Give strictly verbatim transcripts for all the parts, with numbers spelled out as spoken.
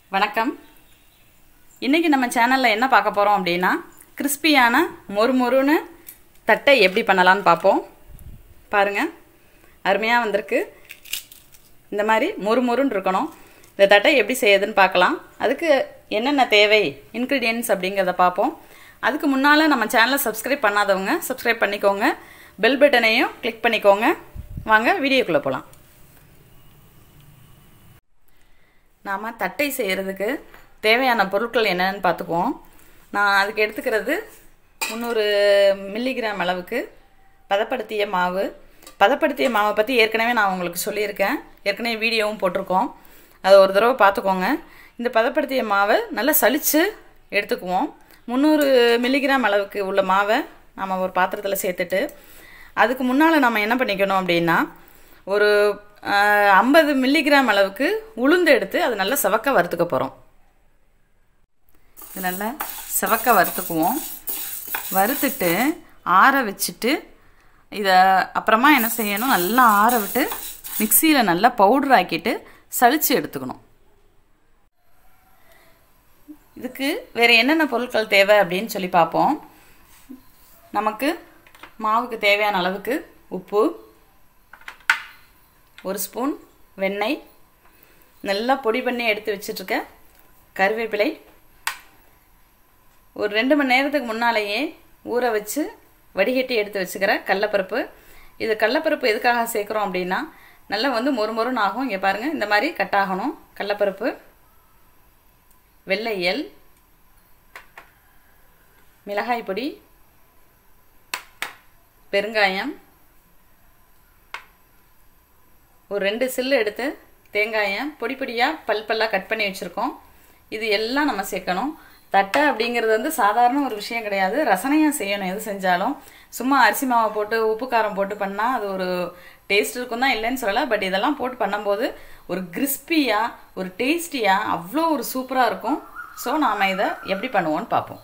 வணக்கம். இன்னைக்கு நம்ம சேனல்ல என்ன பார்க்க போறோம் அப்படினா கிறிஸ்பியான மொறுமொறுன்னு தட்டை எப்படி பண்ணலாம்னு பாப்போம். பாருங்க, அருமையா வந்திருக்கு. இந்த மாதிரி மொறுமொறுன்னு இருக்கணும். இந்த தட்டை எப்படி செய்யறதுன்னு பார்க்கலாம். அதுக்கு என்னென்ன தேவை, இன்கிரிடியன்ட்ஸ் அப்படிங்கறத பாப்போம். அதுக்கு முன்னால நம்ம சேனலை சப்ஸ்கிரைப் பண்ணாதவங்க சப்ஸ்கிரைப் பண்ணிக்கோங்க. பெல் பட்டனையும் கிளிக் பண்ணிக்கோங்க. வாங்க வீடியோக்குள்ள போலாம். நாம தட்டை செய்யறதுக்கு தேவையான பொருட்கள் என்னன்னு பார்த்துக்குவோம். நான் அதுக்கு எடுத்துக்கிறது முந்நூறு மில்லிகிராம் அளவுக்கு பதப்படுத்திய மாவு. பதப்படுத்திய மாவை பற்றி ஏற்கனவே நான் உங்களுக்கு சொல்லியிருக்கேன். ஏற்கனவே வீடியோவும் போட்டிருக்கோம். அதை ஒரு தடவை பார்த்துக்கோங்க. இந்த பதப்படுத்திய மாவை நல்லா சலித்து எடுத்துக்குவோம். முந்நூறு மில்லிகிராம் அளவுக்கு உள்ள மாவை நம்ம ஒரு பாத்திரத்தில் சேர்த்துட்டு அதுக்கு முன்னால் நம்ம என்ன பண்ணிக்கணும் அப்படின்னா ஒரு ஐம்பது மில்லிகிராம் அளவுக்கு உளுந்து எடுத்து அது நல்லா செவக்க வறுத்துக்க போகிறோம். இது நல்லா செவக்க வறுத்துக்குவோம். வறுத்துட்டு ஆற வச்சுட்டு இதை அப்புறமா என்ன செய்யணும், நல்லா ஆற விட்டு மிக்சியில் நல்லா பவுடர் ஆக்கிட்டு சலித்து எடுத்துக்கணும். இதுக்கு வேறு என்னென்ன பொருட்கள் தேவை அப்படின்னு சொல்லி பார்ப்போம். நமக்கு மாவுக்கு தேவையான அளவுக்கு உப்பு, ஒரு ஸ்பூன் வெண்ணெய், நல்லா பொடி பண்ணி எடுத்து வச்சிட்ருக்க கருவேப்பிலை, ஒரு ரெண்டு மணி நேரத்துக்கு முன்னாலேயே ஊற வச்சு வடிகட்டி எடுத்து வச்சுக்கிற கடலப்பருப்பு. இது கடலப்பருப்பு எதுக்காக சேர்க்குறோம் அப்படின்னா நல்லா வந்து மொறு மொறுன்னு ஆகும். இங்கே பாருங்கள், இந்த மாதிரி கட் ஆகணும். கடலப்பருப்பு, வெள்ளை எள், மிளகாய் பொடி, பெருங்காயம், ஒரு ரெண்டு சில்லு எடுத்து தேங்காயம் பொடி பொடியாக பல் பல்லாக கட் பண்ணி வச்சுருக்கோம். இது எல்லாம் நம்ம சேர்க்கணும். தட்டை அப்படிங்கிறது வந்து சாதாரண ஒரு விஷயம் கிடையாது. ரசனையாக செய்யணும். எது செஞ்சாலும் சும்மா அரிசி மாவை போட்டு உப்பு காரம் போட்டு பண்ணால் அது ஒரு டேஸ்ட் இருக்கும் தான், இல்லைன்னு சொல்லலை. பட் இதெல்லாம் போட்டு பண்ணும்போது ஒரு கிறிஸ்பியாக ஒரு டேஸ்டியாக அவ்வளோ ஒரு சூப்பராக இருக்கும். ஸோ நாம் இதை எப்படி பண்ணுவோன்னு பார்ப்போம்.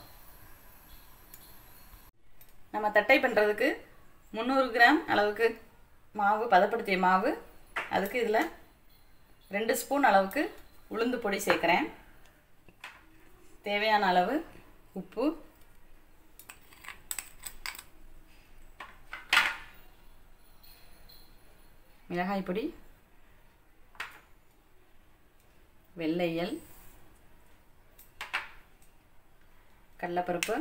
நம்ம தட்டை பண்ணுறதுக்கு முந்நூறு கிராம் அளவுக்கு மாவு, பதப்படுத்திய மாவு. அதுக்கு இதில் ரெண்டு ஸ்பூன் அளவுக்கு உளுந்து பொடி சேர்க்குறேன். தேவையான அளவு உப்பு, மிளகாய் பொடி, வெள்ளை எள், கடலைப்பருப்பு.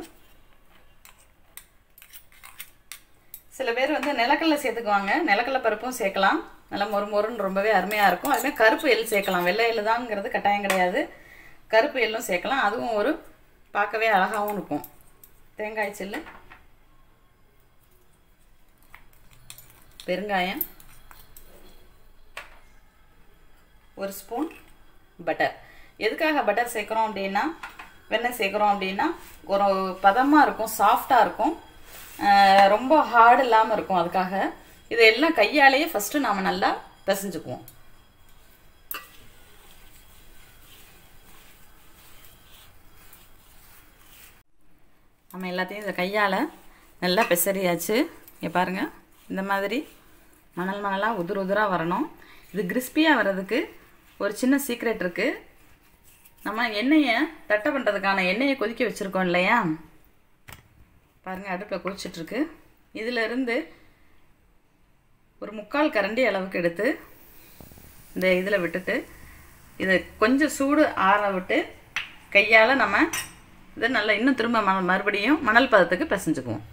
சில பேர் வந்து நிலக்கடலை சேர்த்துக்குவாங்க. நிலக்கடலை பருப்பும் சேர்க்கலாம். நல்லா மொறு மொறுன்னு ரொம்பவே அருமையாக இருக்கும். அதுமாதிரி கருப்பு எள் சேர்க்கலாம். வெள்ளை எள் தான்ங்கிறது கட்டாயம் கிடையாது. கருப்பு எள்ளும் சேர்க்கலாம். அதுவும் ஒரு பார்க்கவே அழகாகவும் இருக்கும். தேங்காய் சில்லு, பெருங்காயம், ஒரு ஸ்பூன் பட்டர். எதுக்காக பட்டர் சேர்க்குறோம் அப்படின்னா, வெண்ணெய் சேர்க்குறோம் அப்படின்னா ஒரு பதமாக இருக்கும், சாஃப்டாக இருக்கும், ரொம்ப ஹார்டு இல்லாமல் இருக்கும். அதுக்காக இதெல்லாம் கையாலேயே ஃபஸ்ட்டு நாம் நல்லா பிசைஞ்சுக்குவோம். நம்ம எல்லாத்தையும் இந்த கையால் நல்லா பிசறியாச்சு. இங்கே பாருங்கள், இந்த மாதிரி மணல் மணலாக உதிர் உதிராக வரணும். இது கிறிஸ்பியாக வர்றதுக்கு ஒரு சின்ன சீக்ரெட் இருக்குது. நம்ம எண்ணெயை தட்டை பண்ணுறதுக்கான எண்ணெயை கொதிக்க வச்சுருக்கோம் இல்லையா, பாருங்கள் அடுப்பில் கொதிச்சிட்ருக்கு. இதிலிருந்து ஒரு முக்கால் கரண்டி அளவுக்கு எடுத்து இந்த இதில் விட்டுட்டு இதை கொஞ்சம் சூடு ஆற விட்டு கையால் நம்ம இதை நல்லா இன்னும் திரும்ப ம மறுபடியும் மணல் பதத்துக்கு பிசைஞ்சுக்குவோம்.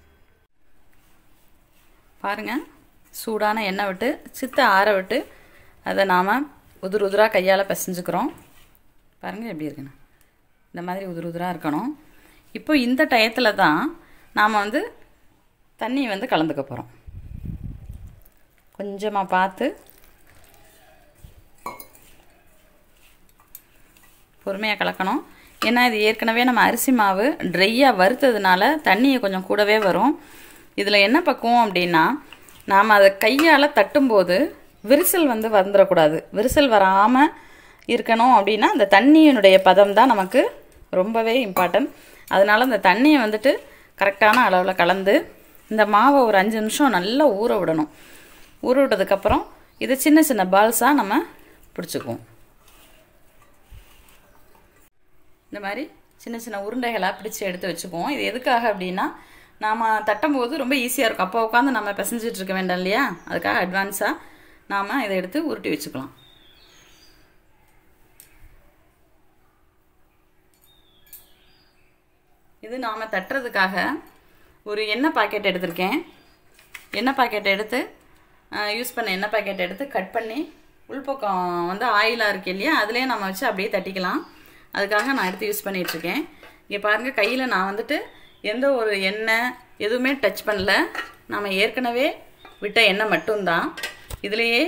பாருங்கள், சூடான எண்ணெய் விட்டு சித்தை ஆற விட்டு அதை நாம் உதிர் உதிராக கையால் பிசைஞ்சுக்கிறோம். பாருங்கள் எப்படி இருக்குன்னு. இந்த மாதிரி உதிர் உதிராக இருக்கணும். இப்போ இந்த டயத்தில் தான் நாம் வந்து தண்ணி வந்து கலந்துக்க போகிறோம். கொஞ்சமாக பார்த்து பொறுமையாக கலக்கணும். ஏன்னா இது ஏற்கனவே நம்ம அரிசி மாவு ட்ரையாக வறுத்ததுனால தண்ணியை கொஞ்சம் கூடவே வரும். இதில் என்ன பக்குவோம் அப்படின்னா, நாம் அதை கையால் தட்டும்போது விரிசல் வந்து வந்துடக்கூடாது. விரிசல் வராமல் இருக்கணும் அப்படின்னா அந்த தண்ணியினுடைய பதம் தான் நமக்கு ரொம்பவே இம்பார்ட்டன்ட். அதனால் அந்த தண்ணியை வந்துட்டு கரெக்டான அளவில் கலந்து இந்த மாவை ஒரு அஞ்சு நிமிஷம் நல்லா ஊற விடணும். ஊற விட்டதுக்கப்புறம் இதை சின்ன சின்ன பால்ஸாக நம்ம பிடிச்சிக்குவோம். இந்த மாதிரி சின்ன சின்ன உருண்டைகளாக பிடிச்சி எடுத்து வச்சுக்குவோம். இது எதுக்காக அப்படின்னா நாம் தட்டும் போது ரொம்ப ஈஸியாக இருக்கும். அப்போ உட்காந்து நம்ம பிசைஞ்சிட்டு இருக்க வேண்டாம் இல்லையா, அதுக்காக அட்வான்ஸாக நாம் இதை எடுத்து உருட்டி வச்சுக்கலாம். இது நாம் தட்டுறதுக்காக ஒரு எண்ணெய் பாக்கெட் எடுத்திருக்கேன். எண்ணெய் பாக்கெட் எடுத்து யூஸ் பண்ண எண்ணெய் பாக்கெட் எடுத்து கட் பண்ணி உள்பக்கம் வந்து ஆயிலாக இருக்கு இல்லையா, அதுலேயே நம்ம வச்சு அப்படியே தட்டிக்கலாம். அதுக்காக நான் எடுத்து யூஸ் பண்ணிகிட்ருக்கேன். இங்கே பாருங்கள், கையில் நான் வந்துட்டு எந்த ஒரு எண்ணெய் எதுவுமே டச் பண்ணல. நாம் ஏற்கனவே விட்ட எண்ணெய் மட்டும்தான். இதுலேயே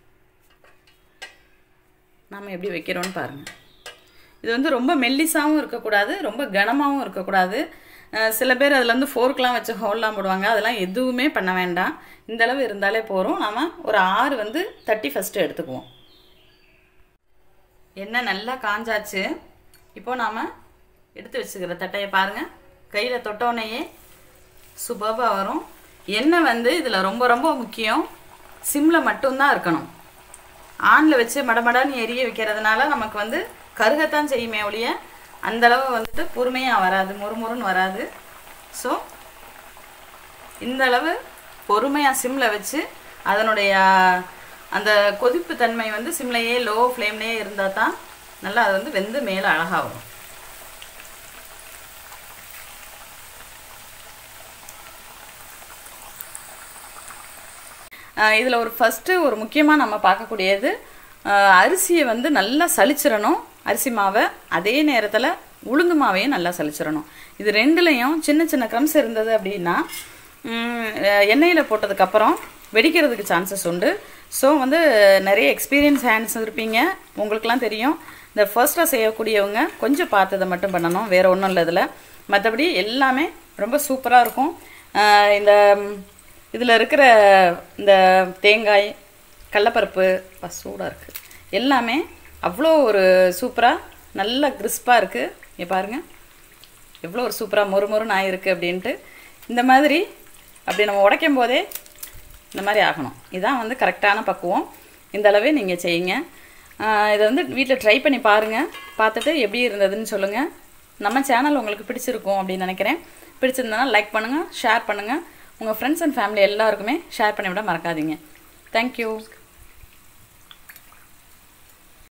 நாம் எப்படி வைக்கிறோன்னு பாருங்கள். இது வந்து ரொம்ப மெல்லிசாகவும் இருக்கக்கூடாது, ரொம்ப கனமாகவும் இருக்கக்கூடாது. சில பேர் அதில் வந்து ஃபோர்க்லாம் வச்சு ஹோல்லாம் போடுவாங்க. அதெல்லாம் எதுவுமே பண்ண வேண்டாம். இந்தளவு இருந்தாலே போகிறோம். நாம் ஒரு ஆறு வந்து தட்டி ஃபஸ்ட்டு எடுத்துக்குவோம். எண்ணெய் நல்லா காஞ்சாச்சு. இப்போது நாம் எடுத்து வச்சுக்கிற தட்டையை பாருங்கள், கையில் தொட்டோனையே சூப்பராக வரும். எண்ணெய் வந்து இதில் ரொம்ப ரொம்ப முக்கியம். சிம்மில் மட்டும்தான் இருக்கணும். ஆனில் வச்சு மடமடான்னு எரிய வைக்கிறதுனால நமக்கு வந்து கருகத்தான் செய்யுமே ஒழிய அந்தளவு வந்துட்டு பொறுமையாக வராது, முறுமுறுன்னு வராது. ஸோ இந்தளவு பொறுமையாக சிம்மில் வச்சு அதனுடைய அந்த கொதிப்பு தன்மை வந்து சிம்லையே லோ ஃப்ளேம்லேயே இருந்தால் தான் நல்லா அது வந்து வெந்து மேலே அழகாக வரும். இதில் ஒரு ஃபஸ்ட்டு ஒரு முக்கியமாக நம்ம பார்க்கக்கூடியது, அரிசியை வந்து நல்லா சலிச்சிடணும். அரிசி மாவை அதே நேரத்தில் உளுந்து மாவையும் நல்லா சலிச்சிடணும். இது ரெண்டுலேயும் சின்ன சின்ன க்ரம்ஸ் இருந்தது அப்படின்னா எண்ணெயில் போட்டதுக்கப்புறம் வெடிக்கிறதுக்கு சான்சஸ் உண்டு. ஸோ வந்து நிறைய எக்ஸ்பீரியன்ஸ் ஹேண்ட்ஸ் இருப்பீங்க, உங்களுக்கெலாம் தெரியும். இந்த ஃபர்ஸ்ட்டாக செய்யக்கூடியவங்க கொஞ்சம் பார்த்ததை மட்டும் பண்ணணும், வேறு ஒன்றும் இல்லை இதில். மற்றபடி எல்லாமே ரொம்ப சூப்பராக இருக்கும். இந்த இதில் இருக்கிற இந்த தேங்காய், கடலப்பருப்பு சூடாக இருக்குது, எல்லாமே அவ்வளோ ஒரு சூப்பராக நல்ல கிறிஸ்பாக இருக்குது. இங்கே பாருங்கள் எவ்வளோ ஒரு சூப்பராக மொறு மொறுன்னு ஆகிருக்கு அப்படின்ட்டு. இந்த மாதிரி அப்படி நம்ம உடைக்கும் போதே இந்த மாதிரி ஆகணும். இதுதான் வந்து கரெக்டான பக்குவம். இந்த அளவே நீங்கள் செய்யுங்க. இதை வந்து வீட்டில் ட்ரை பண்ணி பாருங்கள். பார்த்துட்டு எப்படி இருந்ததுன்னு சொல்லுங்கள். நம்ம சேனல் உங்களுக்கு பிடிச்சிருக்கும் அப்படின்னு நினைக்கிறேன். பிடிச்சிருந்தனா லைக் பண்ணுங்கள், ஷேர் பண்ணுங்கள். உங்கள் ஃப்ரெண்ட்ஸ் அண்ட் ஃபேமிலி எல்லாருக்குமே ஷேர் பண்ணிவிட மறக்காதீங்க. தேங்க்யூ.